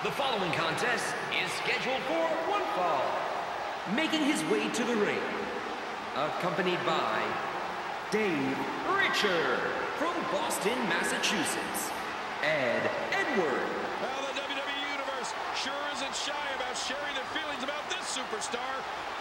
The following contest is scheduled for one fall. Making his way to the ring, accompanied by Dave Richard from Boston, Massachusetts, Ed Edward. Well, the WWE Universe sure isn't shy about sharing their feelings about this superstar.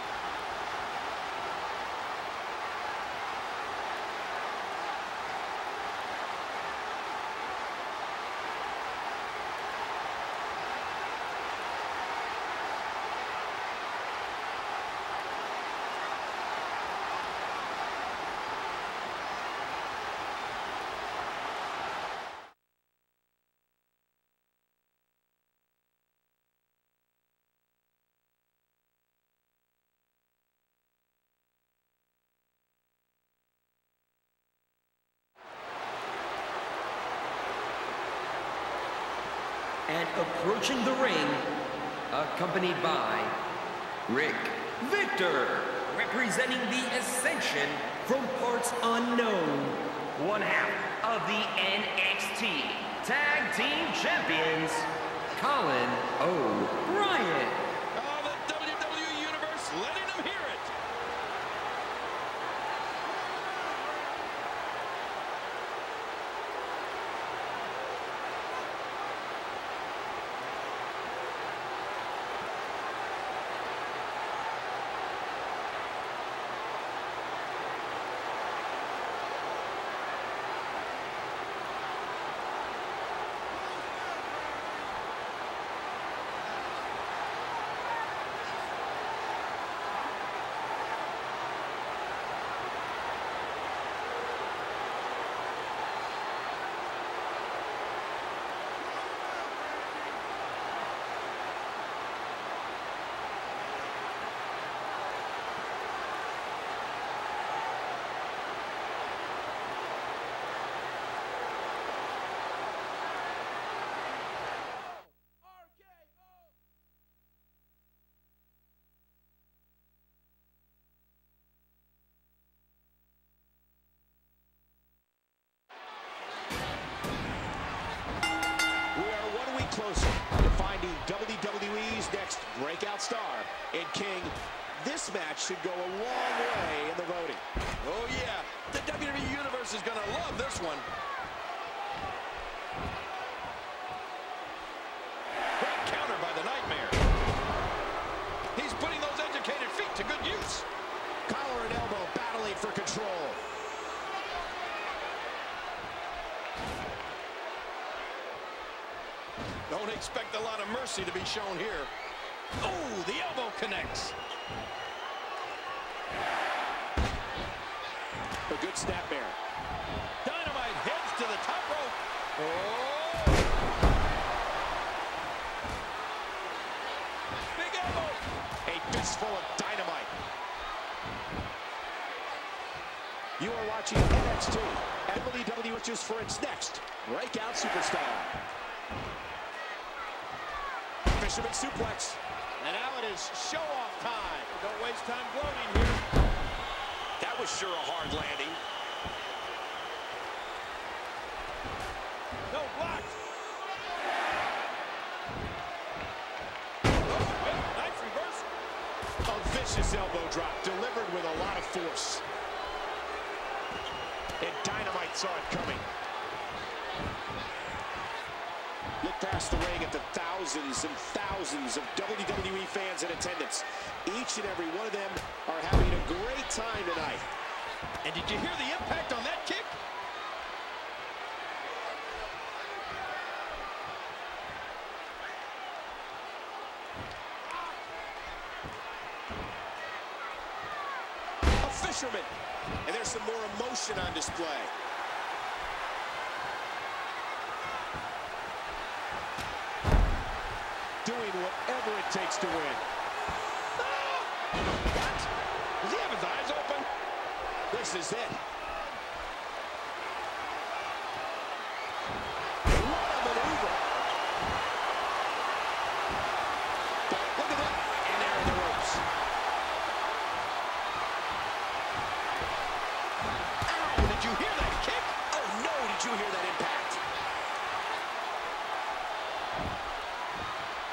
And approaching the ring, accompanied by Rick Victor, representing the Accenscion from parts unknown, one half of the NXT Tag Team Champions, Colin O'Brien. Oh, the WWE Universe letting them hear it. Closer to finding WWE's next breakout star. And King, this match should go a long way in the voting. Oh yeah, the WWE Universe is going to love this one. Great counter by the Nightmare. He's putting those educated feet to good use. Collar and elbow battling for control. Don't expect a lot of mercy to be shown here. Oh, the elbow connects. A good snapmare. Dynamite heads to the top rope. Oh! Big elbow. A fistful of dynamite. You are watching NXT and WWE, which is for its next breakout superstar. Fisherman suplex. And now it is show-off time. Don't waste time gloating here. That was sure a hard landing. No, blocked. Oh, nice reversal. A vicious elbow drop delivered with a lot of force. And Dynamite saw it coming. Look past the ring at the thousands and thousands of WWE fans in attendance. Each and every one of them are having a great time tonight. And did you hear the impact on that kick? A fisherman. And there's some more emotion on display. Doing whatever it takes to win. Oh! What? Does he have his eyes open? This is it. What a maneuver. Look at that. And there are the ropes. Ow, did you hear that kick? Oh no, did you hear that impact?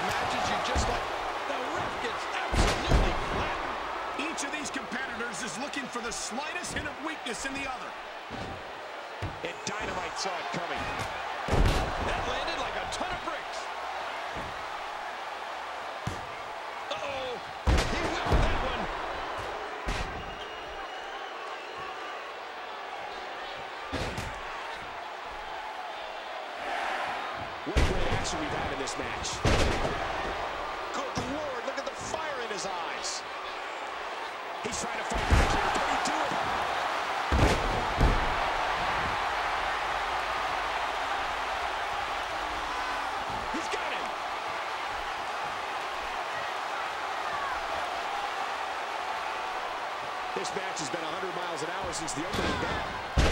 matches, you just like... The ref gets absolutely flattened. Each of these competitors is looking for the slightest hint of weakness in the other. And Dynamite saw it coming. That landed like a ton of bricks. Uh-oh. He whipped that one. What great action we've had in this match. Good Lord, look at the fire in his eyes. He's trying to fight back here. Can he do it? He's got him. This match has been 100 miles an hour since the opening bell.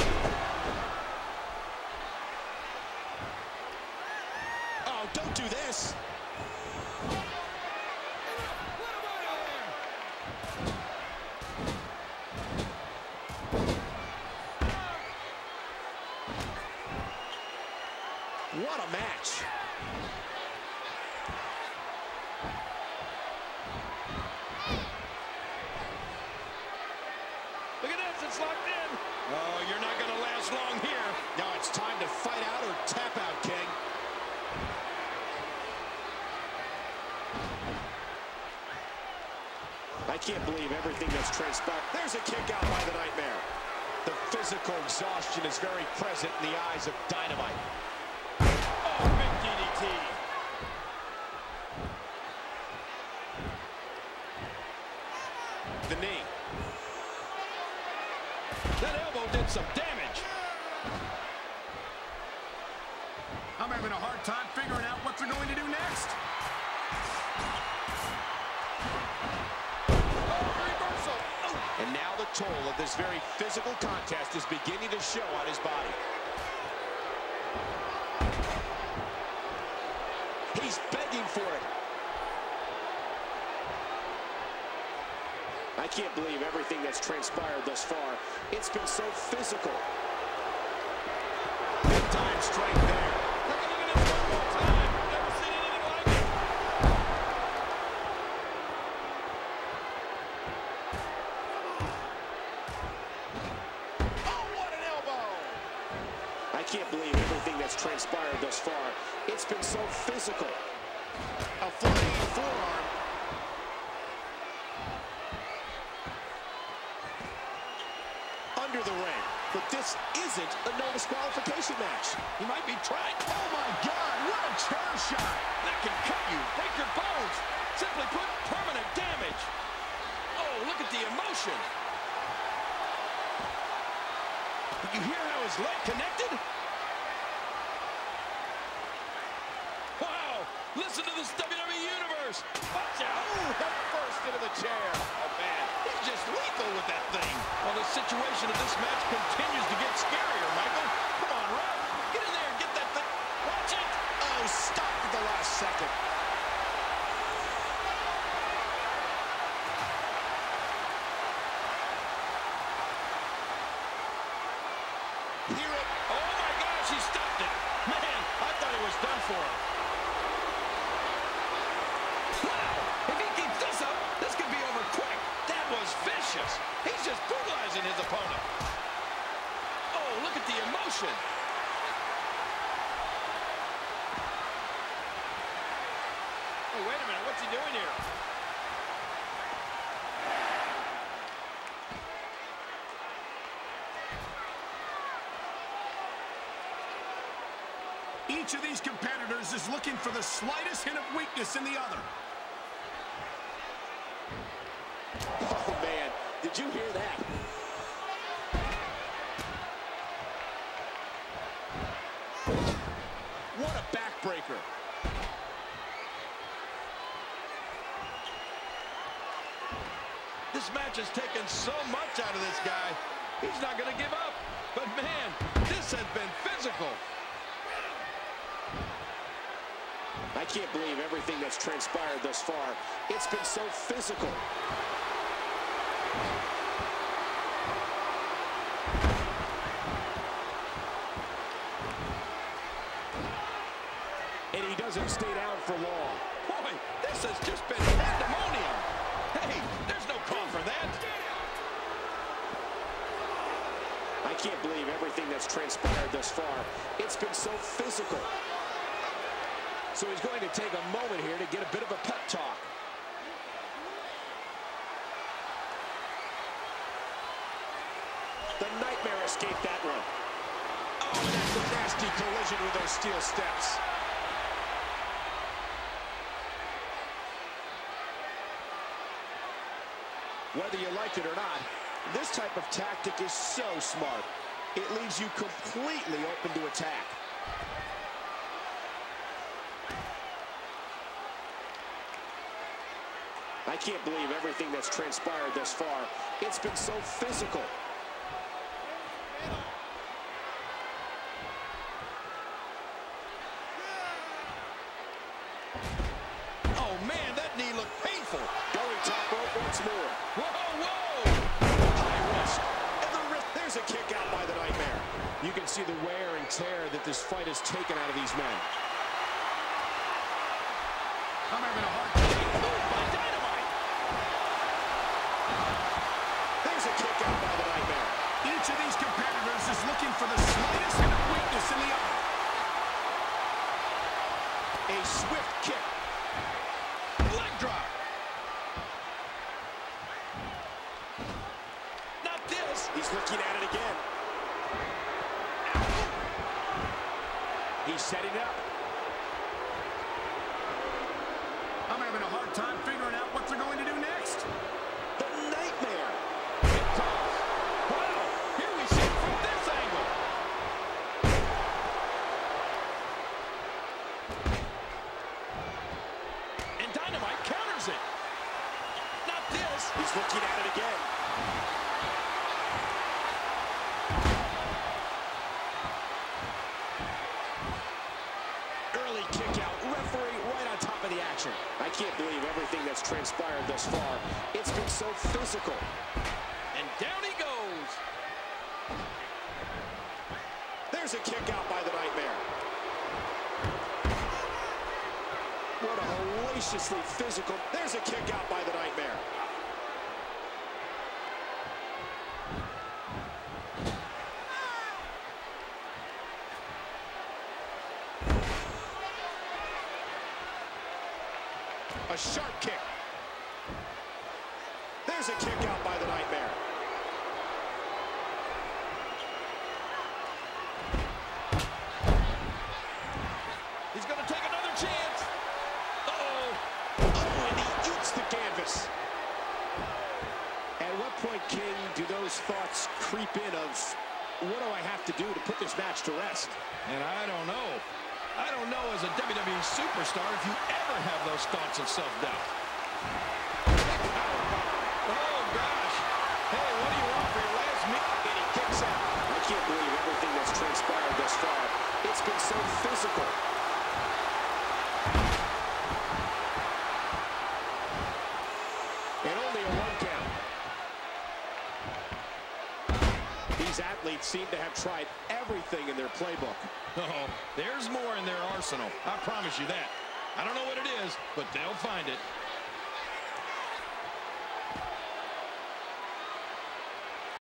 Oh, don't do this. What a match. Look at this, it's locked in. Oh, you're not going to last long here. No, it's time to fight out or tap out, King. I can't believe everything that's transpired. There's a kick out by the Nightmare. The physical exhaustion is very present in the eyes of Dynamite. Oh, big DDT. The knee. That elbow did some damage. I'm having a hard time figuring out what they're going to do next. And now the toll of this very physical contest is beginning to show on his body. He's begging for it. I can't believe everything that's transpired thus far. It's been so physical. Big time strike there. Look at this one more time. Never seen anything like it. I can't believe everything that's transpired thus far. It's been so physical. A flying forearm. Under the ring. But this isn't a no disqualification match. He might be trying. Oh my God, what a chair shot. That can cut you, break your bones. Simply put, permanent damage. Oh, look at the emotion. Did you hear how his leg connected? Wow, listen to this WWE Universe. Watch out. Ooh, head first into the chair. Oh, man, he's just lethal with that thing. Well, the situation of this match continues to get scarier, Michael. Come on, ref. Get in there and get that thing. Watch it. Oh, stopped at the last second. Hear it. Oh, my gosh, he stopped it. Man, I thought he was done for. Wow, if he keeps this up, this could be over quick. That was vicious. He's just brutalizing his opponent. Oh, look at the emotion. Oh, wait a minute, what's he doing here? Each of these competitors is looking for the slightest hint of weakness in the other. Oh, man, did you hear that? What a backbreaker. This match has taken so much out of this guy. He's not going to give up. But, man, this has been physical. I can't believe everything that's transpired thus far. It's been so physical. And he doesn't stay down for long. Boy, This has just been pandemonium. Hey, there's no call for that. I can't believe everything that's transpired thus far. It's been so physical. So he's going to take a moment here to get a bit of a pep talk. The Nightmare escaped that one. Oh, and that's a nasty collision with those steel steps. Whether you like it or not, this type of tactic is so smart. It leaves you completely open to attack. I can't believe everything that's transpired thus far. It's been so physical. Oh, man, that knee looked painful. Going top rope once more. Whoa, whoa! High risk. And the wrist. There's a kick out by the Nightmare. You can see the wear and tear that this fight has taken out of these men. I'm having a hard time. Moved by Dynamite. There's a kick out by the Nightmare. Each of these competitors is looking for the slightest hint of weakness in the other. A swift kick. Leg drop. Not this. He's looking at it again. He's setting up. I'm having a hard time figuring out what they're going to do next. The Nightmare. Big toss. Wow. Here we see it from this angle. And Dynamite counters it. Not this. He's looking at it again. Early kick out. Referee right on top of the action. I can't believe everything that's transpired thus far. It's been so physical. And down he goes. There's a kick out by the Nightmare. What a hellaciously physical. There's a kick out by the Nightmare. A sharp kick. There's a kick out by the Nightmare. He's going to take another chance. Uh-oh. Oh, and he eats the canvas. At what point, King, do those thoughts creep in of, what do I have to do to put this match to rest? And I don't know. I don't know as a WWE superstar if you ever have those thoughts of self-doubt. Oh, gosh. Hey, what do you want for your last meet? And he kicks out. I can't believe everything that's transpired thus far. It's been so physical. And only a 1 count. These athletes seem to have tried everything in their playbook. Oh, there's more in their arsenal. I promise you that. I don't know what it is, but they'll find it.